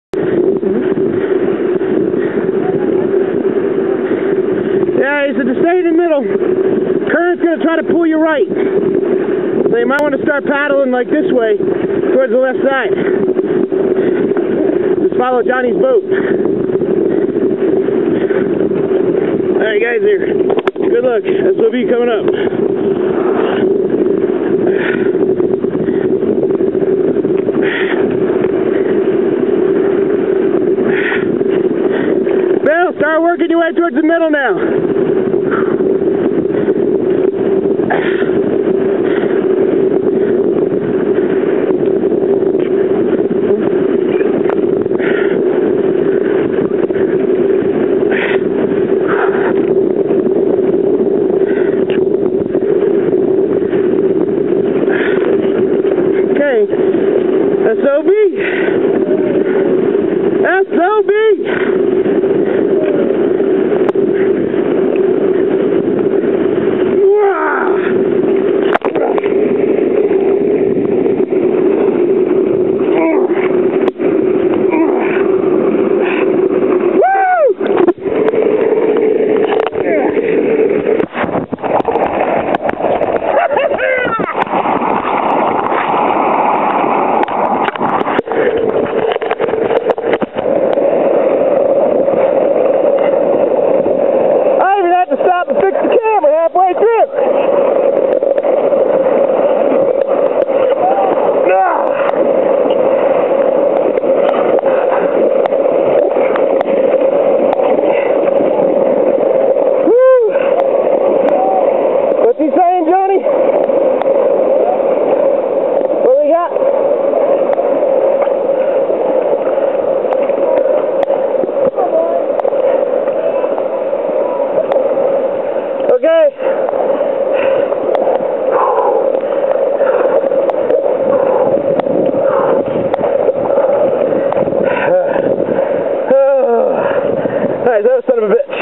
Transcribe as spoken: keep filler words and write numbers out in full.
Yeah, he said to stay in the middle. Current's going to try to pull you right. So you might want to start paddling like this way, towards the left side. Just follow Johnny's boat. Alright guys, here. Good luck. S O B coming up. Bill, start working your way towards the middle now. Okay. S O B. S O B. Halfway through. Woo! What's he saying, Johnny? What do we got? Okay. Alright, that was son of a bitch.